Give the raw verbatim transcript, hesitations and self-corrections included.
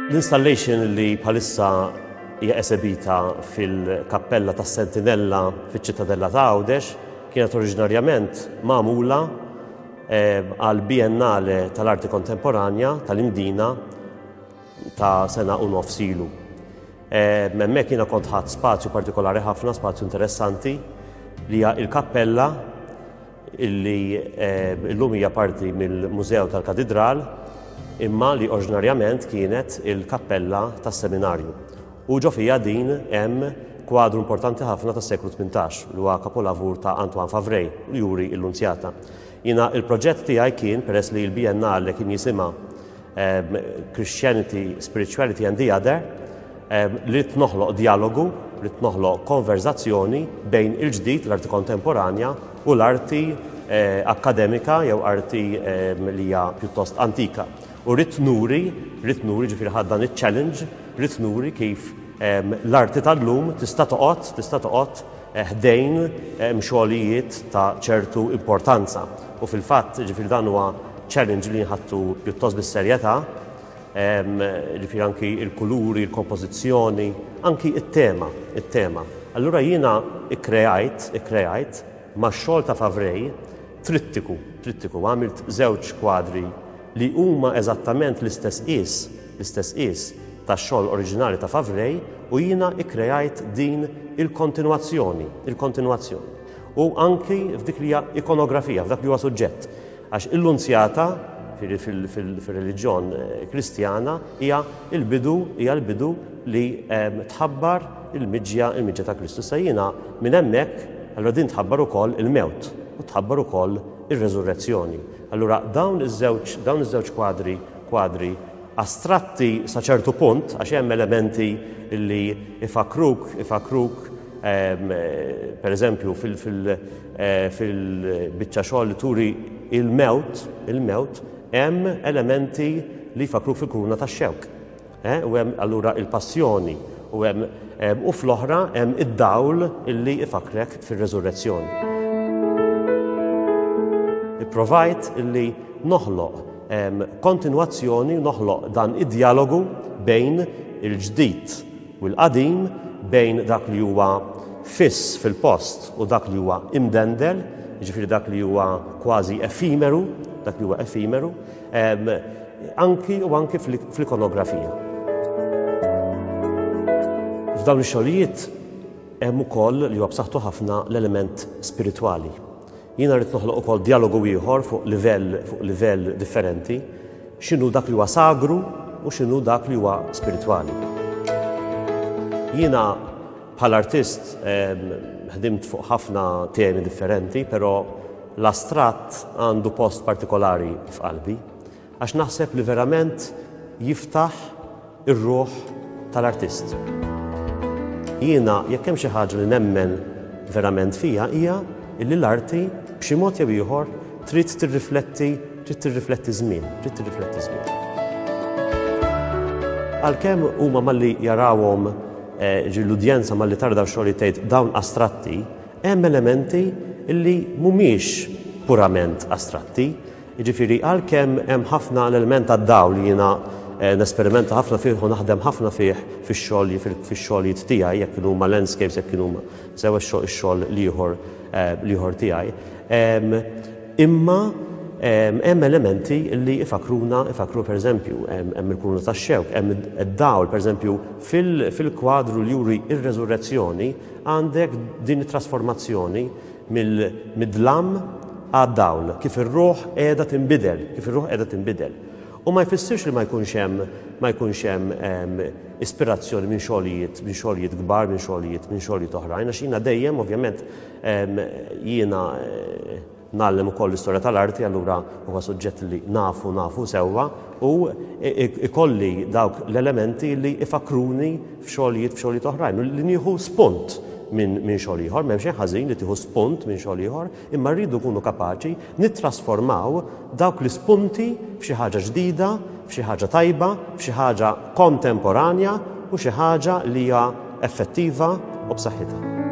L-installation li bħalissa hija esebita fil-Kappella tas-Sentinella fiċ-Ċittadella ta' Għawdex kienet oriġinarjament magħmula għal Biennale tal-Arti Kontemporanja tal-Imdina ta' sena u nofs ilu. Hemmhekk jiena kont ħadd spazju partikolari ħafna, spazju interessanti li hija l-kappella illi llum hija parti mill-Mużew tal-Katedral imma li oriġinarjament kienet il-kappella tas-Seminarju. U ġo fija din hemm kwadru importanti ħafna tas-seklu tmintax li huwa kapolavur ta' Antoine Favret li juri l-Nunzjata. Jiena il-proġett tiegħi kien peress li l-Biennale kien jisimha Christianity, Spirituality and the Other, li tnoħloq dialogu, li tnoħloq konverzazzjoni bejn il-ġdid l-arti kontemporanja u l-arti akademika jew arti li hija pjuttost antika. U rrid nuri, rrid nuri ġifieri ħadd dan iċ-challenge, rrid nuri kif l-arti tal-lum tista' toqgħod, tista' toqgħod ħdejn xogħlijiet ta' ċertu importanza. U fil-fatt ġifieri dan huwa challenge li nħattu pjuttost bis-serjetà, ġifieri anki il-kuluri, il-kompożizzjoni, anki it-tema, it-tema. Allura jiena ikkrejajt, ikkrejajt max-xogħol ta' Favret trittiku, trittiku, għamilt żewġ kwadri li huma eżattament l-istess qis, l-istess qis tax-xogħol oriġinali ta' Favret u jiena ikkrejajt din il-kontinwazzjoni, il-kontinwazzjoni. U anki f'dik li hija ikonografija, f'dak li huwa suġġett. Għax il-Nunzjata fil-reliġjon kristjana hija l-bidu, hija l-bidu li tħabbar il-miġja, il-miġja ta' Kristu. Sa jiena minn hemmhekk allura din tħabbar ukoll il-mewt u tħabbar ukoll ir-reżurrezzjoni. Allura dawn iż-żewġ dawn iż-żewġ kwadri kwadri astratti sa ċertu punt għax hemm elementi li ifakruk ifakruk per eżempju fil-biċċa xogħol li turi il-mewt, il-mewt, hemm elementi li jfakru fil-kuruna tax-xewk. U hemm allura il-passjoni u hemm u fl-oħra hemm id-dawl illi ifakrek fir-reżurrezzjoni. Ipprovajt illi noħloq kontinwazzjoni, noħloq dan id-dialogu bejn il-ġdid u l-qadim, bejn dak li huwa fiss fil-post u dak li huwa imdendel, ġifieri dak li huwa kważi efimeru, dak li huwa efimeru, anki u anki fl-ikonografija. F'dawn ix-xogħlijiet hemm ukoll li huwa b'saħħtu ħafna l-element spiritwali. Jiena rrid noħloq ukoll dialogu ieħor fuq livell fuq livell differenti, x'inhu dak li huwa sagru u x'inhu dak li huwa spiritwali. Jiena bħal-artist ħdimt fuq ħafna temi differenti, però l-astratt għandu post partikolari f'qalbi, għax naħseb li verament jiftaħ ir-ruħ tal-artist. Jiena jekk hemm xi ħaġa li nemmen verament fija hija illi l-arti b'xi mod jew ieħor trid tirrifletti trid tirrifletti żmien, trid tirrifletti żmien. Għalkemm huma malli jarawhom l-udjenza ma li tarda xogħol tgħid dawn astratti, hemm elementi illi mhumiex purament astratti, jiġifieri għalkemm hemm ħafna l-element tad-dawl li jiena nesperimenta ħafna fih u naħdem ħafna fih fix-xogħol fix-xogħlijiet tiegħi jekk kienu huma landscapes jekk kienu huma sew ix-xogħol ieħor ieħor tiegħi. Imma hemm elementi li ifakruna, ifakru pereżempju hemm il-kuruna tax-xewk, hemm id-dawl pereżempju fil-kwadru li juri r-reżurrezzjoni għandek din it-trasformazzjoni mill-dlam għad-dawl, kif ir-ruħ qiegħda tinbidel, kif ir-ruħ qiegħda tinbidel. U ma jfissirx li ma jkunx hemm ma jkunx hemm ispirazzjoni minn xogħlijiet minn xogħlijiet kbar, minn xogħlijiet minn xogħlijiet oħrajn, għax jiena dejjem ovvjament jiena nallem ukoll l-istorja tal-arti, allura huwa suġġett li nafu nafu sewwa u ikolli dawk l-elementi li ifakruni f'xogħlijiet f'xogħlijiet oħrajn, li nieħu spunt minn xogħol ieħor, m'hemm xejn ħażin li tieħu spunt minn xogħol ieħor, imma rridu nkunu kapaċi nittrasformaw dawk l-ispunti f'xi ħaġa ġdida, f'xi ħaġa tajba, f'xi ħaġa kontemporanja u xi ħaġa li hija effettiva u b'saħħitha.